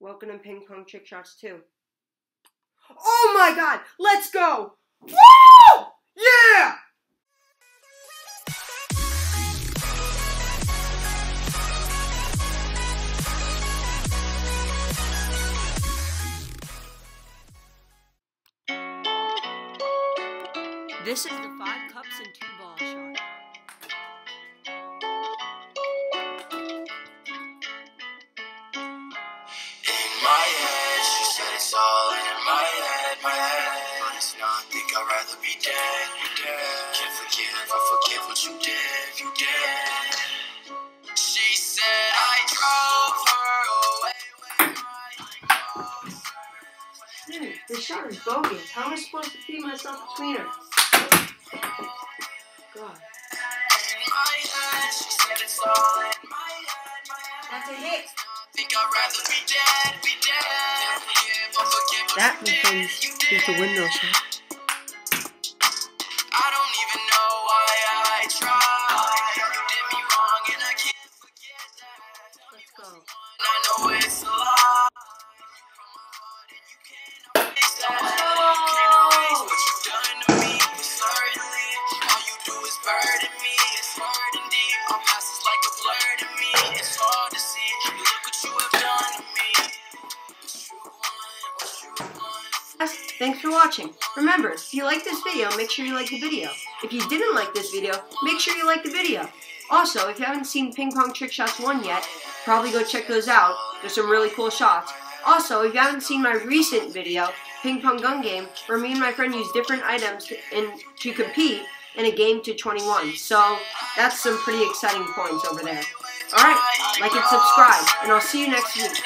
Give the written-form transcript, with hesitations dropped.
Welcome to Ping Pong Trick Shots 2. Oh my god! Let's go! Woo! Yeah! This is the 5 cups and 2 ball shot. My head, she said it's all in my head, but it's not. Think I'd rather be dead, Can't forgive, I forgive what you did. She said I drove her away with my Dude, this shot is bogus. How am I supposed to feed myself between her? God. In my head, she said it's all in my head, That's a hit. Think I'd rather be dead, Can't forgive, I forgive what That, you my friends, is the windmill shot. I don't even know why I tried. You did me wrong and I can't forget that. Let's go. I know it's a lie. You can't erase that. You can't erase what you've done to me. Certainly, all you do is burden me. It's hurting deep. Our past is like a blur to me. It's hard to see. Look what you have done to me. What you want. Thanks for watching. Remember, if you like this video, make sure you like the video. If you didn't like this video, make sure you like the video. Also, if you haven't seen Ping Pong Trick Shots 1 yet, probably go check those out. There's some really cool shots. Also, if you haven't seen my recent video, Ping Pong Gun Game, where me and my friend use different items to compete in a game to 21. So, that's some pretty exciting points over there. Alright, like and subscribe, and I'll see you next week.